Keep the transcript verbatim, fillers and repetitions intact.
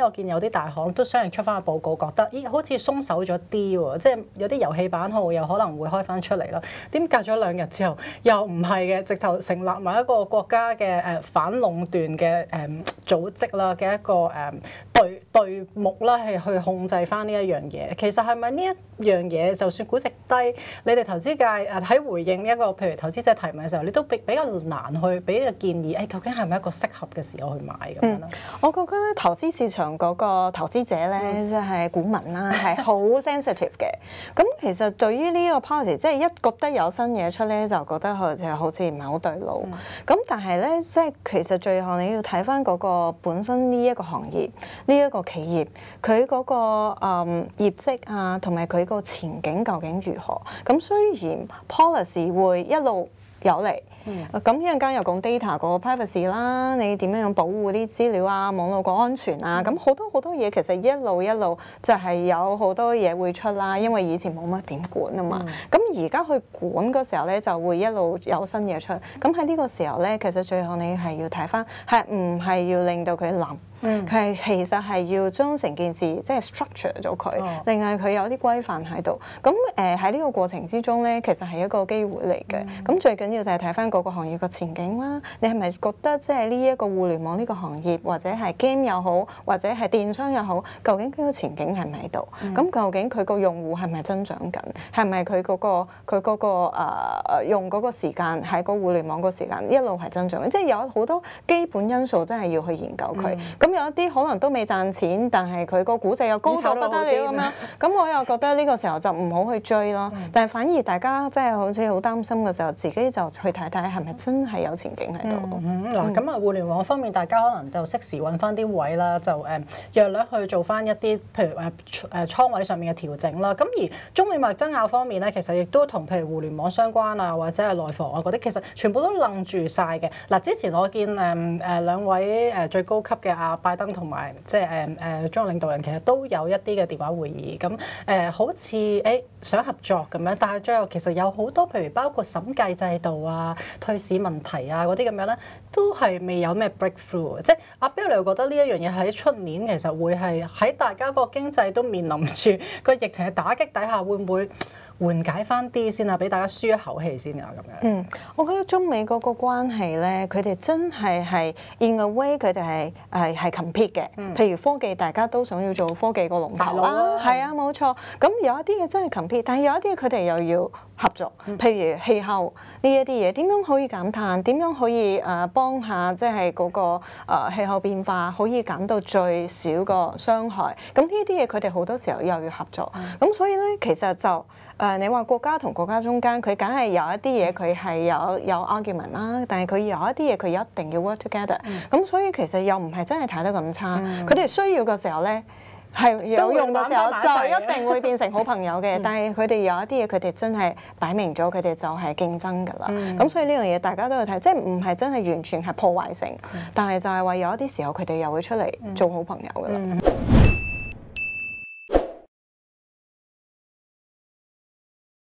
我見有啲大行都相應出翻個報告，覺得咦好似鬆手咗啲喎，即係有啲遊戲版號又可能會開翻出嚟啦。點隔咗兩日之後又唔係嘅，直頭成立埋一個國家嘅誒反壟斷嘅誒組織啦嘅一個誒隊隊目啦，係去控制翻呢一樣嘢。其實係咪呢一樣嘢，就算估值低，你哋投資界誒喺回應一個譬如投資者提問嘅時候，你都比比較難去俾個建議，誒、哎、究竟係咪一個適合嘅時候去買咁樣咧？ 嗯，我覺得咧投資市場嗰個投資者咧，即係股民啦，係好 sensitive 嘅。咁其實對於呢個 policy，即係一覺得有新嘢出咧，就覺得佢就好似唔係好對路。咁、嗯、但係咧，即係其實最後你要睇翻嗰個本身呢一個行業，呢、這、一個企業，佢嗰、那個誒、嗯、業績啊，同埋佢個前景究竟如何？咁雖然 policy 會一路有嚟。咁一陣間又講 data 個 privacy 啦，你點樣樣保護啲資料啊、網絡個安全啊，咁好多好多嘢其實一路一路就係有好多嘢會出啦，因為以前冇乜點管啊嘛。咁而家去管嗰時候咧，就會一路有新嘢出。咁喺呢個時候咧，其實最後你係要睇翻，係唔係要令到佢冧？佢係、嗯、其實係要將成件事即係 structure 咗佢，哦、令係佢有啲規範喺度。咁誒喺呢個過程之中咧，其實係一個機會嚟嘅。咁、嗯、最緊要就係睇翻嗰個行業個前景啦。你係咪覺得即係呢一個互聯網呢個行業，或者係 game 又好，或者係電商又好，究竟佢個前景係咪喺度？咁、嗯、究竟佢個用戶係咪增長緊？係咪佢嗰個佢嗰、嗰個、呃、用嗰個時間喺個互聯網個時間一路係增長緊？即係有好多基本因素，真係要去研究佢。嗯咁有一啲可能都未賺錢，但係佢個估值又高到不得了咁樣，咁我又覺得呢個時候就唔好去追咯。嗯、但係反而大家即係好似好擔心嘅時候，自己就去睇睇係咪真係有前景喺度。 嗱咁啊，互聯網方面，大家可能就適時揾翻啲位啦，就誒約略去做翻一啲譬如誒誒倉位上面嘅調整啦。咁而中美貿易爭拗方面咧，其實亦都同譬如互聯網相關啊，或者係內房啊嗰啲，其實全部都愣住晒嘅。嗱，之前我見誒誒兩位誒最高級嘅阿拜登同埋即係誒誒中國領導人其實都有一啲嘅電話會議，咁誒、呃、好似誒、欸、想合作咁樣，但係最後其實有好多譬如包括審計制度啊、退市問題啊嗰啲咁樣咧，都係未有咩 breakthrough。即係阿 Bill 你又覺得呢一樣嘢喺出年其實會係喺大家個經濟都面臨住個疫情嘅打擊底下，會唔會緩解翻啲先啊？俾大家舒一口氣先啊咁樣。嗯， 我覺得中美嗰個關係咧，佢哋真係係 in a way 佢哋係係係 compete 嘅。嗯、譬如科技，大家都想要做科技個龍頭啦，係啊，冇錯。咁有一啲嘢真係 compete，但係有一啲嘢佢哋又要合作。譬如氣候呢一啲嘢，點樣可以減碳？點樣可以誒幫下即係嗰個誒氣候變化可以減到最少個傷害？咁呢啲嘢佢哋好多時候又要合作。咁、嗯、所以咧，其實就誒、呃、你話國家同國家中間，佢梗係有一啲嘢佢係有有 argument 啦，但係佢有一啲嘢佢一定要 work together。咁、嗯、所以其實又唔係真係睇得咁差。佢哋、嗯、需要嘅時候咧，係有用嘅時候就一定會變成好朋友嘅。但係佢哋有一啲嘢，佢哋真係擺明咗，佢哋就係競爭㗎啦。咁、嗯、所以呢樣嘢大家都要睇，即係唔係真係完全係破壞性，嗯、但係就係話有一啲時候佢哋又會出嚟做好朋友㗎啦。嗯嗯。